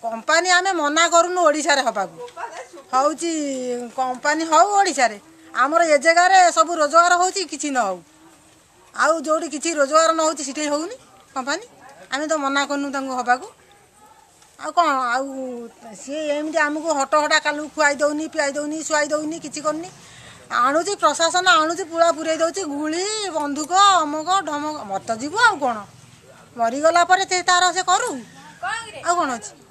Company आमे मना करूनु ओडिशा रे हबाकू हौची कंपानी हौ ओडिशा रे आमर ए जगह रे सब रोजगार होची किछि न हो आउ जोडी किछि रोजगार न होची सिटे होउनी कंपानी आमे तो मना करनु तांको हबाकू आ कोन आउ से एमडी हमको हट हटा कालू खुआई दउनी पियाई दउनी सुआई दउनी किछि करनी आणुची प्रशासन आणुची पुळा पुरै दउची गुली बंदूक अमक ढमक मत जीव आ कोन मरी गला परे ते तार से करू आ कोन अछि।